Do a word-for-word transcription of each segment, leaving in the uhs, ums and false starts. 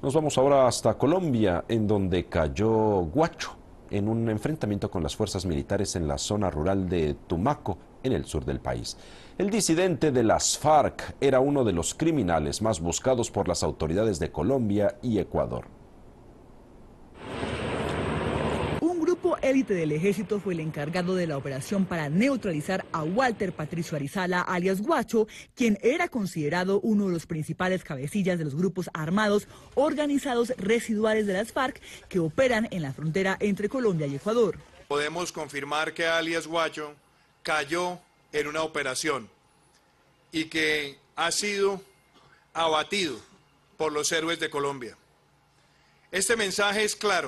Nos vamos ahora hasta Colombia, en donde cayó Guacho en un enfrentamiento con las fuerzas militares en la zona rural de Tumaco, en el sur del país. El disidente de las FARC era uno de los criminales más buscados por las autoridades de Colombia y Ecuador. Un grupo élite del ejército fue el encargado de la operación para neutralizar a Walter Patricio Arizala, alias Guacho, quien era considerado uno de los principales cabecillas de los grupos armados organizados residuales de las FARC que operan en la frontera entre Colombia y Ecuador. Podemos confirmar que alias Guacho cayó en una operación y que ha sido abatido por los héroes de Colombia. Este mensaje es claro.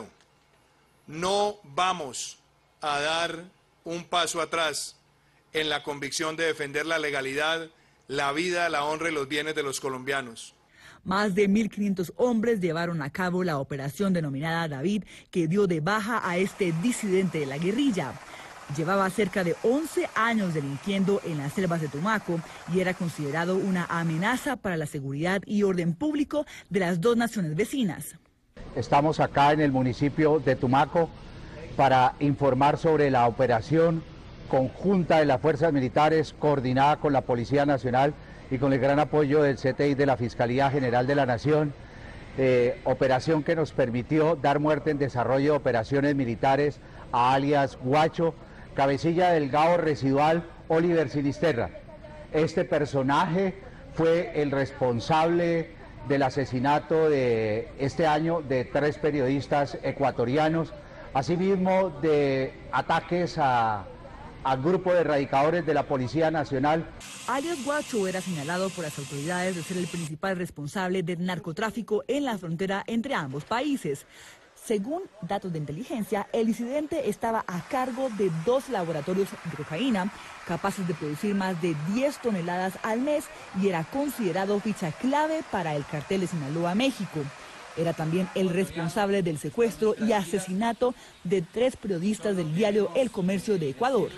No vamos a dar un paso atrás en la convicción de defender la legalidad, la vida, la honra y los bienes de los colombianos. Más de mil quinientos hombres llevaron a cabo la operación denominada David, que dio de baja a este disidente de la guerrilla. Llevaba cerca de once años delinquiendo en las selvas de Tumaco y era considerado una amenaza para la seguridad y orden público de las dos naciones vecinas. Estamos acá en el municipio de Tumaco para informar sobre la operación conjunta de las fuerzas militares coordinada con la Policía Nacional y con el gran apoyo del C T I de la Fiscalía General de la Nación, eh, operación que nos permitió dar muerte en desarrollo de operaciones militares a alias Guacho, cabecilla del Gao residual Oliver Sinisterra. Este personaje fue el responsable del asesinato de este año de tres periodistas ecuatorianos, asimismo de ataques a, al grupo de erradicadores de la Policía Nacional. Alias Guacho era señalado por las autoridades de ser el principal responsable del narcotráfico en la frontera entre ambos países. Según datos de inteligencia, el disidente estaba a cargo de dos laboratorios de cocaína capaces de producir más de diez toneladas al mes y era considerado ficha clave para el cartel de Sinaloa, México. Era también el responsable del secuestro y asesinato de tres periodistas del diario El Comercio de Ecuador.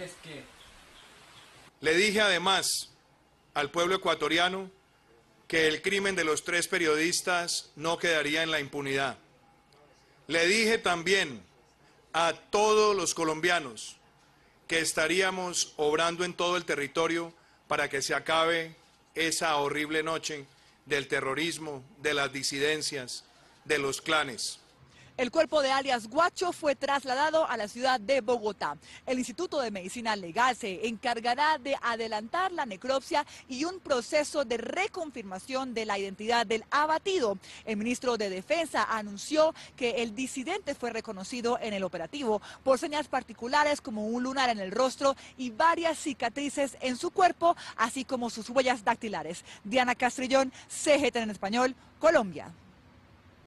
Le dije además al pueblo ecuatoriano que el crimen de los tres periodistas no quedaría en la impunidad. Le dije también a todos los colombianos que estaríamos obrando en todo el territorio para que se acabe esa horrible noche del terrorismo, de las disidencias, de los clanes. El cuerpo de alias Guacho fue trasladado a la ciudad de Bogotá. El Instituto de Medicina Legal se encargará de adelantar la necropsia y un proceso de reconfirmación de la identidad del abatido. El ministro de Defensa anunció que el disidente fue reconocido en el operativo por señas particulares como un lunar en el rostro y varias cicatrices en su cuerpo, así como sus huellas dactilares. Diana Castrillón, C G T N en español, Colombia.